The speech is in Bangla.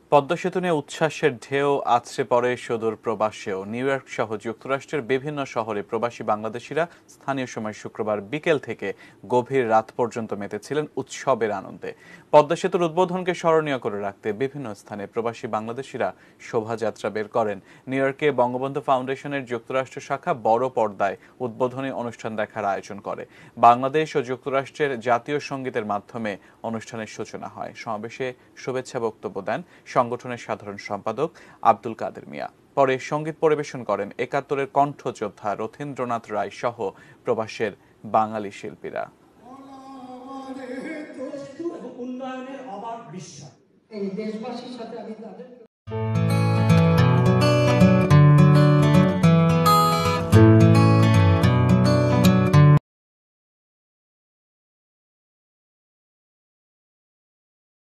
পদ্মা সেতু নিয়ে উচ্ছ্বাসের ঢেউ আছড়ে পড়ে সুদূর প্রবাসেও। নিউ ইয়র্ক সহ যুক্তরাষ্ট্রের বিভিন্ন শহরে প্রবাসী বাংলাদেশিরা স্থানীয় সময় শুক্রবার বিকেল থেকে গভীর রাত পর্যন্ত মেতেছিলেন উৎসবের আনন্দে। পদ্মা সেতুর উদ্বোধনকে স্মরণীয় করে রাখতে বিভিন্ন স্থানে প্রবাসী বাংলাদেশিরা শোভাযাত্রা বের করেন। নিউ ইয়র্কে বঙ্গবন্ধু ফাউন্ডেশনের যুক্তরাষ্ট্র শাখা বড় পর্দায় উদ্বোধনী অনুষ্ঠান দেখার আয়োজন করে। বাংলাদেশ ও যুক্তরাষ্ট্রের জাতীয় সঙ্গীতের মাধ্যমে অনুষ্ঠানের সূচনা হয়। সমাবেশে শুভেচ্ছা বক্তব্য দেন সংগঠনের সাধারণ সম্পাদক আব্দুল কাদের মিয়া। পরে সঙ্গীত পরিবেশন করেন একাত্তরের কণ্ঠযোদ্ধা রথীন্দ্রনাথ রায় সহ প্রবাসের বাঙালি শিল্পীরা। উন্নয়নের অবাধ বিশ্বাস এই দেশবাসীর সাথে আমি তাদের